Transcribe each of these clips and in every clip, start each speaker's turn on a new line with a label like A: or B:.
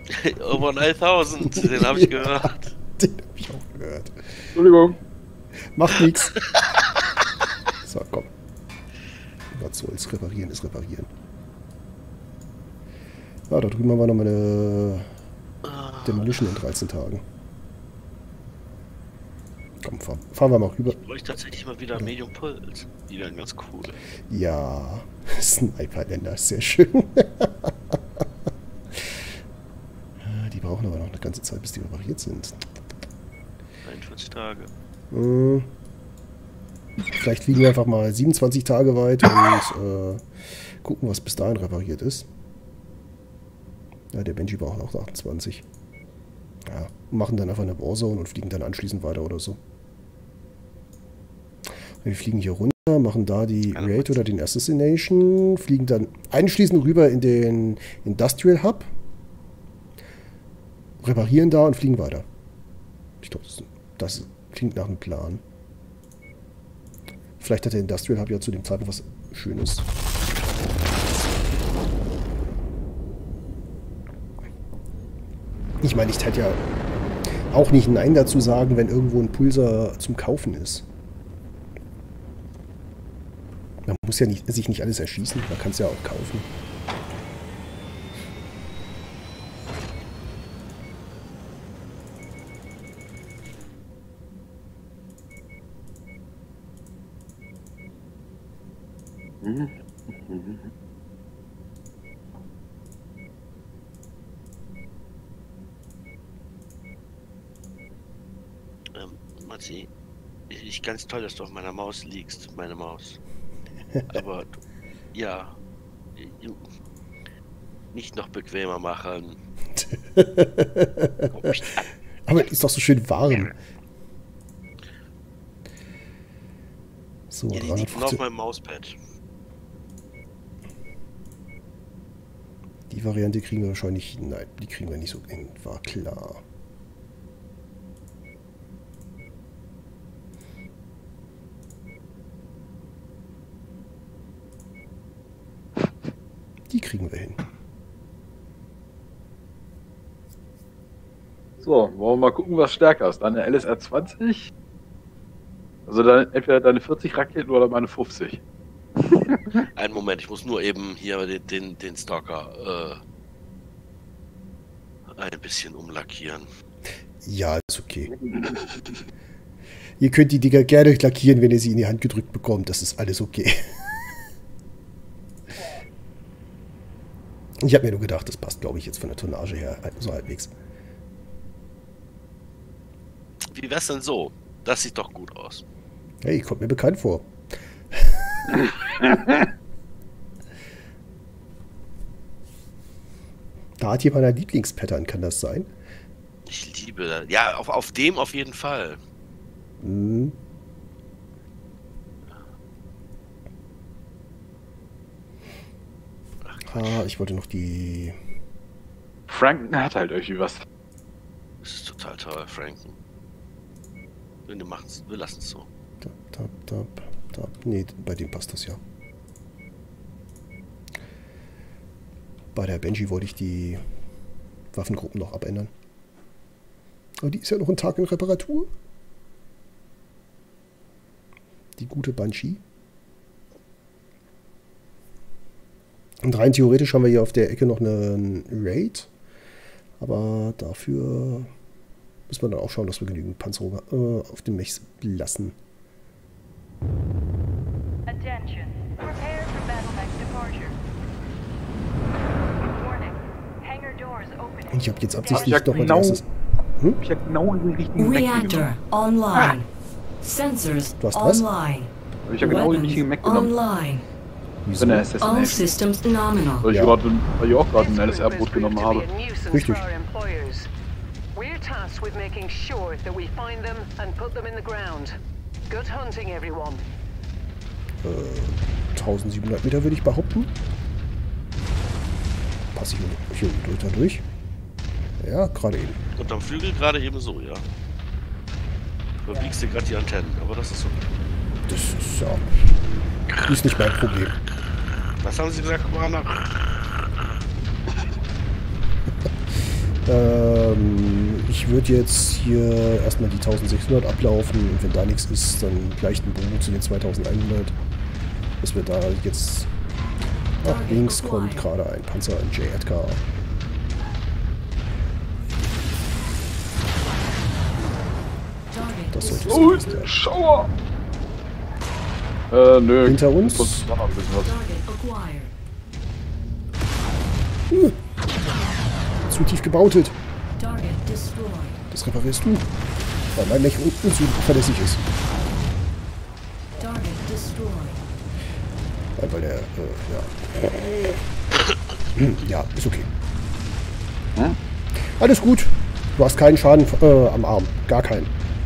A: Over 9000, den habe ich gehört.
B: Den habe ich auch gehört.
C: Entschuldigung.
B: Macht nichts. So, komm. Was soll's? Reparieren ist reparieren. Ah, da drüben haben wir nochmal eine Demolition in 13 Tagen. Komm, fahren wir mal rüber.
A: Ich bräuchte tatsächlich mal wieder Medium Puls. Die wären ganz cool.
B: Ja, Sniperländer, sehr schön. Die brauchen aber noch eine ganze Zeit, bis die repariert sind.
A: 41 Tage.
B: Vielleicht fliegen wir einfach mal 27 Tage weit und gucken, was bis dahin repariert ist. Ja, der Benji braucht auch 28. Ja, machen dann einfach eine Warzone und fliegen dann anschließend weiter oder so. Wir fliegen hier runter, machen da die Raid oder den Assassination, fliegen dann anschließend rüber in den Industrial Hub, reparieren da und fliegen weiter. Ich glaube, das klingt nach einem Plan. Vielleicht hat der Industrial Hub ja zu dem Zeitpunkt was Schönes. Ich meine, ich hätte ja auch nicht Nein dazu sagen, wenn irgendwo ein Pulsar zum Kaufen ist. Man muss ja sich nicht alles erschießen, man kann es ja auch kaufen.
A: Matzi, ich ganz toll, dass du auf meiner Maus liegst, meine Maus. Aber ja, nicht noch bequemer machen.
B: Aber ist doch so schön warm. So,
A: ja, die liegt nur auf meinem Mauspad.
B: Die Variante kriegen wir wahrscheinlich... Nein, die kriegen wir nicht so hin. War klar. Die kriegen wir hin.
C: So, wollen wir mal gucken, was stärker ist. Deine LSR 20? Also entweder deine 40 Raketen oder meine 50.
A: Einen Moment, ich muss nur eben hier den Stalker ein bisschen umlackieren.
B: Ja, ist okay. Ihr könnt die Dinger gerne lackieren, wenn ihr sie in die Hand gedrückt bekommt. Das ist alles okay. Ich habe mir nur gedacht, das passt, glaube ich, jetzt von der Tonnage her so halbwegs.
A: Wie wär's denn so? Das sieht doch gut aus.
B: Hey, kommt mir bekannt vor. Da hat jemand ein Lieblingspattern, kann das sein?
A: Ich liebe das. Ja, auf dem auf jeden Fall.
B: Hm. Ah, ich wollte noch die...
C: Franken hat halt irgendwie was.
A: Das ist total toll, Franken. Wir lassen es so.
B: Nee, bei dem passt das ja. Bei der Benji wollte ich die Waffengruppen noch abändern. Aber die ist ja noch einen Tag in Reparatur. Die gute Banshee. Und rein theoretisch haben wir hier auf der Ecke noch einen Raid. Aber dafür müssen wir dann auch schauen, dass wir genügend Panzerung auf dem Mech lassen.
D: Attention. Prepare for battle mech departure. Warning. Hangar doors opening.
B: Und ich habe jetzt absichtlich
C: Ich
B: doch mal
C: genau-
B: als erstes...
C: Ich habe genau in den richtigen Mac
E: Reactor
C: genommen.
E: online. Sensors
B: Du hast was?
E: online.
C: Ich habe genau den richtigen Mac genommen.
E: Online.
B: Wieso?
C: Von der
E: All
C: Assassination.
E: systems nominal.
C: Weil ich
B: Ja.
C: auch gerade ein LSR-Boot genommen habe.
B: Richtig.
F: We're tasked with making sure that we find them and put them in the ground. Good hunting, everyone.
B: 1700 Meter würde ich behaupten. Passe ich hier durch? Ja, gerade eben.
A: Und am Flügel gerade eben so, ja. Du verbiegst dir gerade die Antennen, aber das ist so.
B: Das ist ja... Das ist nicht mein Problem.
A: Was haben Sie gesagt, Commander?
B: Ich würde jetzt hier erstmal die 1600 ablaufen und wenn da nichts ist, dann gleich den Bogen zu den 2100. Dass wir da jetzt... Nach links kommt gerade ein Panzer, ein J. Edgar. Das sollte es
C: Oh,
B: sein.
C: Schauer! Nö.
B: Hinter uns?
C: Sonst war noch ein bisschen was.
B: Zu tief gebautet. Das reparierst du. Weil mein Mech unten zu verlässlich ist. Weil der, ja. Ja, ist okay.
C: Hm?
B: Alles gut. Du hast keinen Schaden am Arm. Gar keinen.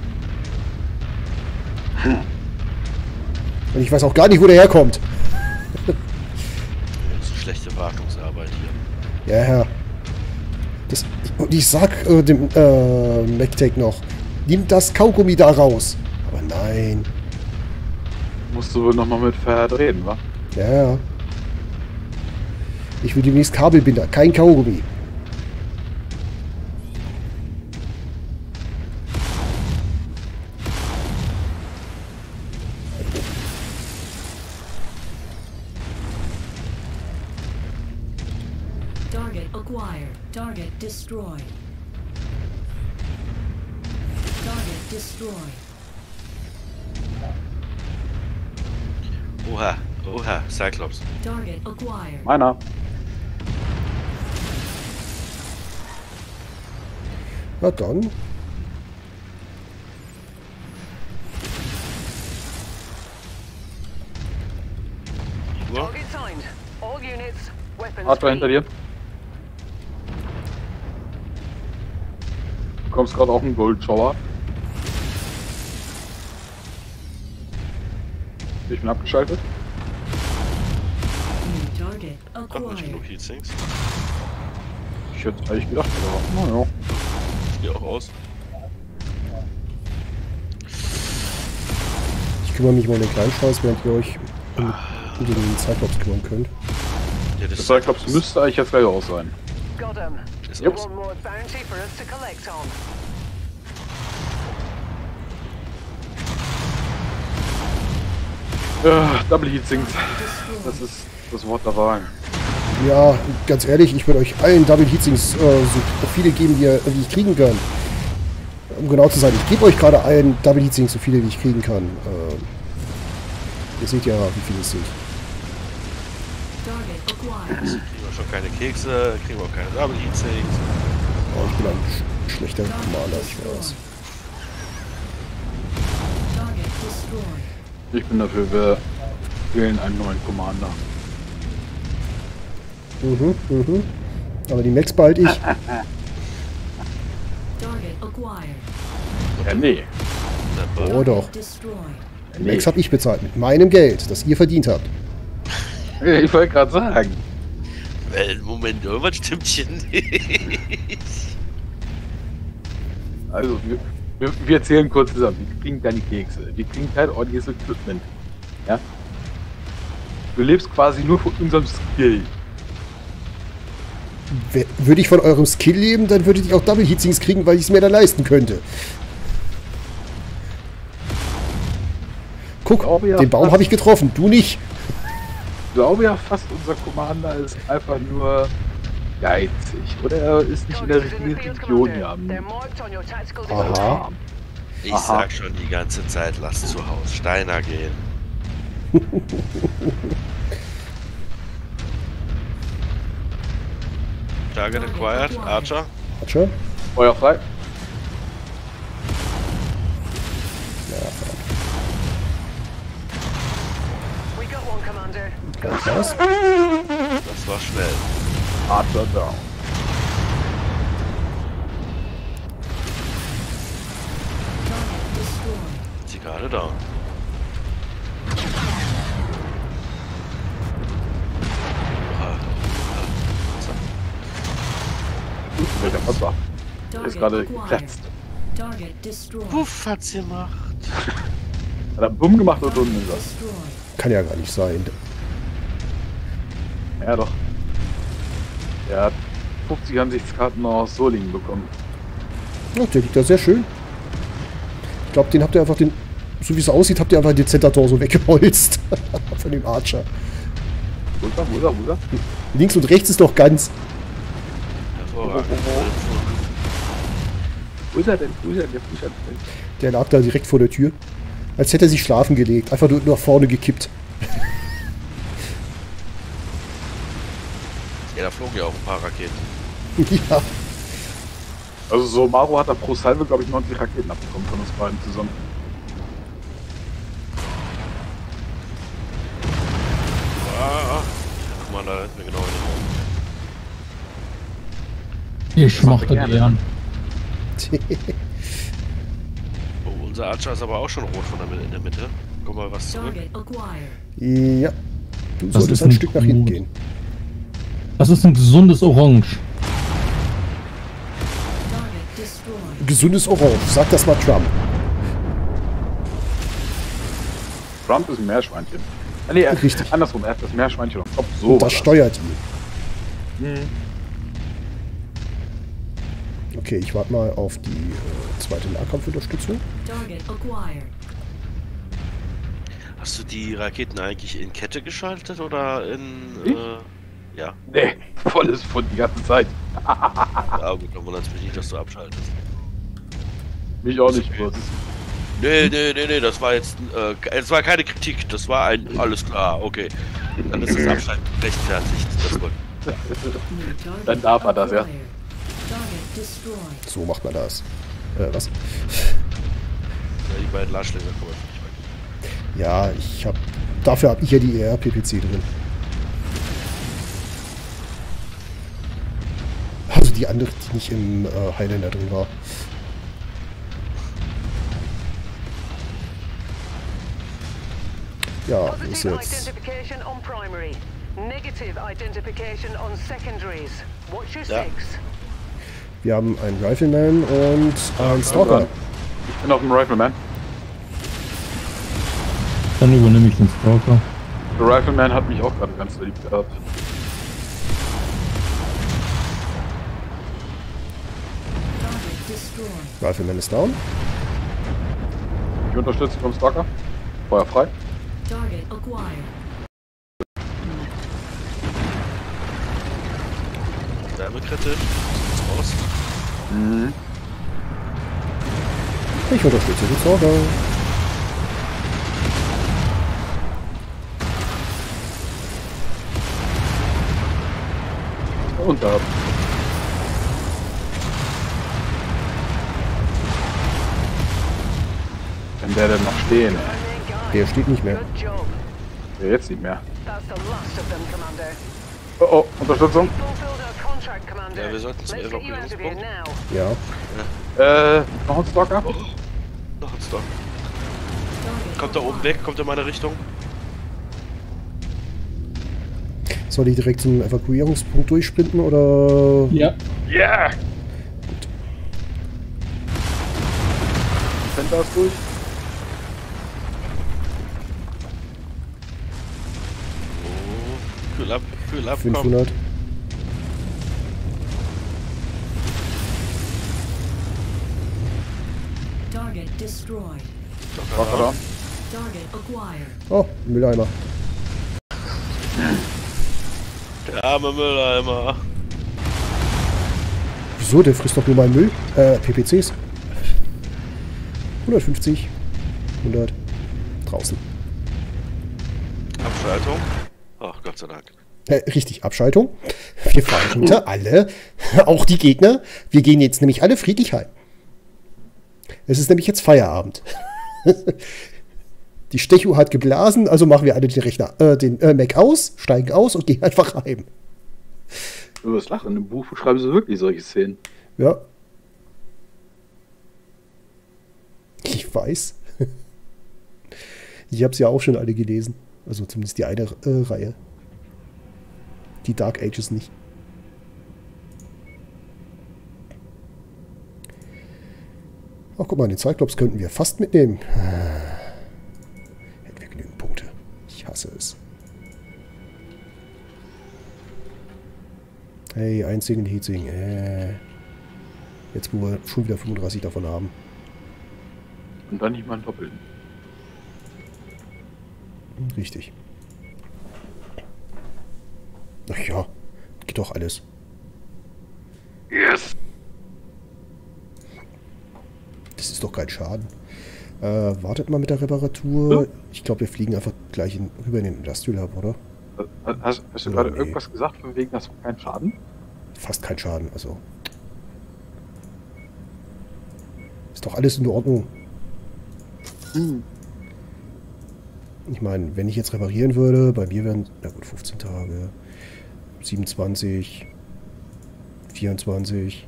B: Und ich weiß auch gar nicht, wo der herkommt.
A: Das ist eine schlechte Wartungsarbeit hier.
B: Ja, Herr. Und ich sag dem MacTech noch, nimm das Kaugummi da raus. Aber nein.
C: Musst du wohl nochmal mit Ferhat reden, wa?
B: Ja. Ich will demnächst Kabelbinder, kein Kaugummi.
E: Target acquired. Target destroyed. Target destroyed.
A: Oha, oha, Cyclops.
E: Target acquired.
C: Meiner.
B: Na dann.
A: Igor?
F: Target signed. All units, weapons
C: Hardware hinter
F: free.
C: dir. Du kommst gerade auf einen Gold-Shower. Ich bin abgeschaltet.
E: New target
A: Kommt nicht genug
E: acquired.
A: Heatsinks.
C: Ich hätte eigentlich gedacht, aber naja.
A: Sieht ja auch aus.
B: Ich kümmere mich mal um den kleinen Scheiß, während ihr euch um den Cyclops kümmern könnt.
A: Ja,
C: Das Cyclops müsste eigentlich jetzt gleich aus sein.
F: Got 'em.
A: ist
C: Jups.
A: aus.
F: One more bounty for us to collect on.
C: Double Heatsinks. Das ist das Wort der Wahl.
B: Ja, ganz ehrlich, ich würde euch allen Double Heatsinks so viele geben, wie ich kriegen kann. Um genau zu sein, ich gebe euch gerade allen Double Heatsinks so viele, wie ich kriegen kann. Ihr seht ja, wie viele es sind.
E: Target acquired.
A: Kriegen wir schon keine Kekse, kriegen wir auch keine Double Heatsinks.
B: Oh, ich bin ein schlechter Commander, ich weiß.
E: Target destroyed.
C: Ich bin dafür, wir wählen einen neuen Commander.
B: Aber die Max bald ich.
E: Target acquired.
C: Ja, nee.
B: Oh doch.
E: Destroyed.
B: Die Max habe ich bezahlt mit meinem Geld, das ihr verdient habt.
C: Ich wollte gerade sagen.
A: Moment, irgendwas stimmt hier nicht.
C: Also, wir zählen kurz zusammen. Wir kriegen keine Kekse. Wir kriegen kein ordentliches Equipment. Ja? Du lebst quasi nur von unserem Skill.
B: Würde ich von eurem Skill leben, dann würdet ihr auch Double Heatsinks kriegen, weil ich es mir dann leisten könnte. Guck,
C: glaube ja
B: den Baum
C: fast.
B: habe ich getroffen, du nicht.
C: Ich glaube ja fast, unser Commander ist einfach nur geizig. Oder er ist nicht in der
F: Targets in
C: richtigen
F: the field,
C: Region
F: Commander.
C: hier.
F: They're marked on your tactical
B: Aha.
F: display.
A: Ich
C: Aha.
A: sag schon die ganze Zeit, lass zu Hause Steiner gehen. Target acquired, Archer.
B: Archer?
C: Feuer frei.
F: We got one, Commander. Good
B: Was?
A: Das war schnell.
C: Archer down.
E: Target destroyed.
A: Sie gerade down.
C: Welcher Panzer?
E: Target
C: Ist gerade
E: acquired.
C: geplatzt.
E: Target destroyed.
A: Puff hat's gemacht.
C: Hat er Bumm gemacht und unten ist er.
E: Destroyed.
B: Kann ja gar nicht sein.
C: Ja doch. Er hat 50 Ansichtskarten aus Solingen bekommen.
B: Ja, der liegt da sehr schön. Ich glaube, den habt ihr einfach den... So wie es aussieht, habt ihr einfach den Center-Tor so weggeholzt. Von dem Archer.
C: Wo ist er? Wo ist er? Wo ist er?
B: Links und rechts ist doch ganz.
A: Hervorragend.
C: Wo ist er denn? Wo ist er denn? Wo ist er denn?
B: Der lag da direkt vor der Tür. Als hätte er sich schlafen gelegt. Einfach nur nach vorne gekippt.
A: Ja, da flogen ja auch ein paar Raketen.
B: Ja.
C: Also so Maro hat da pro Salve, glaube ich, 90 Raketen abbekommen von uns beiden zusammen.
A: Ah, guck mal, da hinten genau in den Raum.
G: Ich mochte die an.
A: Oh, unser Archer ist aber auch schon rot von in der Mitte. Guck mal, was zurück.
E: Target acquired.
B: Ja. Du
G: Das
B: solltest
G: ist
B: ein
G: ein
B: Stück nach hinten
G: Gut.
B: gehen.
G: Das ist ein gesundes Orange.
E: Target destroyed.
B: Gesundes Orange. Sag das mal Trump.
C: Trump ist ein Meerschweinchen. Ah, nee,
B: Richtig.
C: andersrum, er hat das Meerschweinchen auf Kopf. So.
B: Und
C: war
B: das steuert ihn.
C: Mhm.
B: Okay, ich warte mal auf die zweite Nahkampfunterstützung.
E: Target acquired.
A: Hast du die Raketen eigentlich in Kette geschaltet oder in...
C: Ich?
A: Ja.
C: Nee, volles von die ganze Zeit.
A: Ja gut, dann wundert es mich nicht, dass du abschaltest.
C: Mich auch nicht, bloß.
A: Nee, das war jetzt... es war keine Kritik, das war ein... Alles klar, okay. Dann ist das Abschalten rechtfertigt. Das ist gut.
E: New target
C: Dann darf er das, ja.
E: acquired. Target destroyed.
B: So macht man das. Was?
A: Ja, die beiden Larschläger kommen nicht weg.
B: Ja, dafür habe ich ja die ER-PPC drin. Also die andere, die nicht im Highlander drin war. Ja, ist
F: Positive
B: jetzt...
F: identification on primary. Negative identification on secondaries. What's your
A: Ja.
F: six?
B: Wir haben einen Rifleman und einen Stalker.
C: Ich bin auf dem Rifleman.
G: Dann übernehme ich den Stalker.
C: Der Rifleman hat mich auch gerade ganz lieb gehabt.
E: Target destroyed.
B: Rifleman ist down.
C: Ich unterstütze vom Stalker. Feuer frei.
E: Target acquired.
A: Wärmekette. Raus.
B: Ich unterstütze den Stalker.
C: Und da. Kann der denn noch stehen?
B: Der steht nicht mehr.
F: Good job.
C: Ja, jetzt nicht mehr.
F: That's the last of them, Commander.
C: Oh, oh, Unterstützung.
F: Fulfilled our contract, Commander.
A: Ja, wir sollten zum
F: Let's get you out of here
A: Evakuierungspunkt.
F: now.
B: Ja.
C: Noch ein Stalker?
A: Noch ein Stock.
E: Target
A: Kommt da oben weg, kommt in meine Richtung.
B: Soll ich direkt zum Evakuierungspunkt durchsprinten oder...
G: Ja.
C: Yeah! Center ist durch.
A: Oh, Kühl ab, komm.
B: 500.
E: Target destroyed.
C: Was er da?
E: Target acquired.
B: Oh, Mülleimer.
A: Der arme Mülleimer.
B: Wieso? Der frisst doch nur meinen Müll. PPCs. 150. 100. Draußen.
A: Abschaltung. Ach, Gott sei Dank.
B: Richtig, Abschaltung. Wir fahren runter, alle. Auch die Gegner. Wir gehen jetzt nämlich alle friedlich heim. Es ist nämlich jetzt Feierabend. Die Stechuhr hat geblasen, also machen wir alle den Rechner, den Mac aus, steigen aus und gehen einfach heim.
C: Du wirst lachen, im Buch schreiben sie wirklich solche Szenen.
B: Ja. Ich weiß. Ich habe es ja auch schon alle gelesen. Also zumindest die eine Reihe. Die Dark Ages nicht. Ach, guck mal, den Cyclops könnten wir fast mitnehmen. Hätten wir genügend Punkte. Ich hasse es. Hey, ein Single Heatsink. Jetzt, wo wir schon wieder 35 davon haben.
C: Und dann nicht mal einen doppelten.
B: Richtig. Ach ja, geht doch alles.
C: Yes!
B: Das ist doch kein Schaden. Wartet mal mit der Reparatur. Ich glaube, wir fliegen einfach gleich rüber in den Industrial Hub, oder?
C: Hast du
B: Oder
C: gerade
B: nee.
C: irgendwas gesagt von wegen, das war kein Schaden?
B: Fast kein Schaden, also. Ist doch alles in Ordnung. Ich meine, wenn ich jetzt reparieren würde, bei mir wären, na gut, 15 Tage, 27, 24,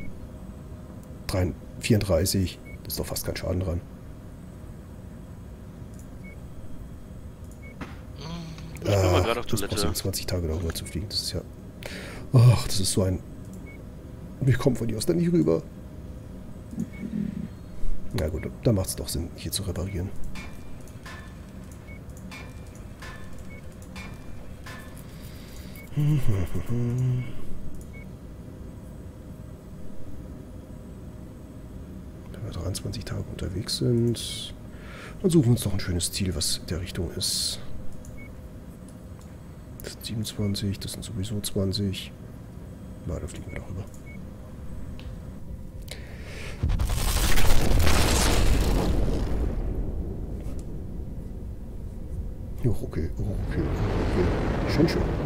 B: 34, das ist doch fast kein Schaden dran.
A: Ich bin mal gerade auf
B: das
A: Toilette.
B: brauchst du 20 Tage darüber zu fliegen, das ist ja... Ach, das ist so ein... Wir kommen von hier aus da nicht rüber. Na gut, da macht es doch Sinn, hier zu reparieren. Wenn wir 23 Tage unterwegs sind, dann suchen wir uns doch ein schönes Ziel, was in der Richtung ist. Das sind 27, das sind sowieso 20. Na, da fliegen wir doch rüber. Jo, okay. Schön.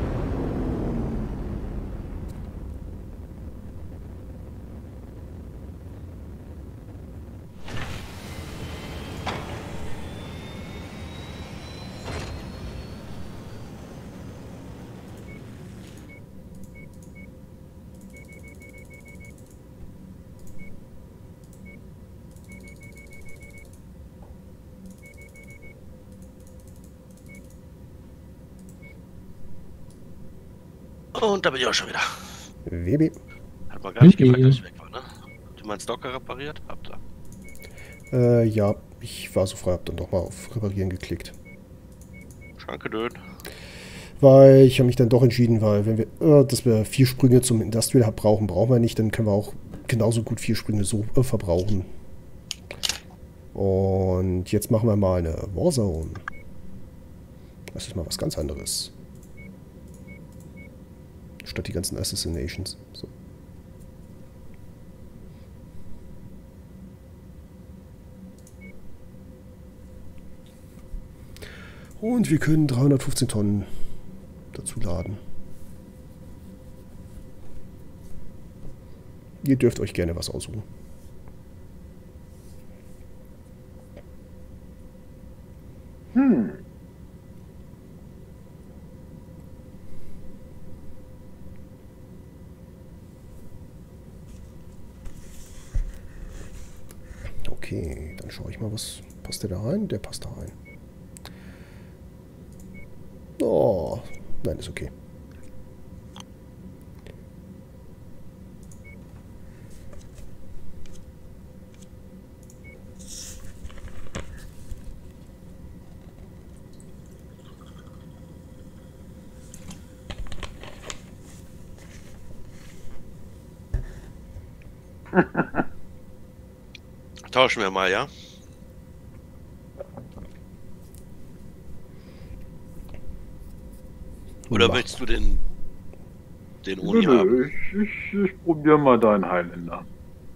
A: Und da bin ich auch schon wieder.
B: WB.
A: Hat man gar nicht
G: Okay.
A: gemerkt, dass ich weg war, ne? Habt ihr meinen Stalker repariert? Habt ihr.
B: Ja, ich war so frei, hab dann doch mal auf Reparieren geklickt.
A: Schranke dön.
B: Weil ich habe mich dann doch entschieden, weil wenn wir, dass wir 4 Sprünge zum Industrial Hub brauchen wir nicht, dann können wir auch genauso gut 4 Sprünge so verbrauchen. Und jetzt machen wir mal eine Warzone. Das ist mal was ganz anderes. Statt die ganzen Assassinations. So. Und wir können 315 Tonnen dazu laden. Ihr dürft euch gerne was aussuchen. Okay, dann schaue ich mal, was passt der da rein? Der passt da rein. Oh, nein, ist okay.
A: Tauschen wir mal, ja? Oder
B: Mach.
A: willst du den Uni haben?
C: Ich probiere mal deinen Highlander.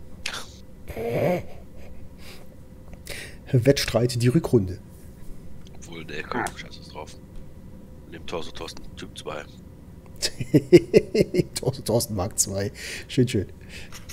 B: Wettstreit die Rückrunde.
A: Obwohl, der kommt, scheiß es drauf. Nimm Torso Thorsten, Typ 2.
B: Thorsten Mark 2. Schön.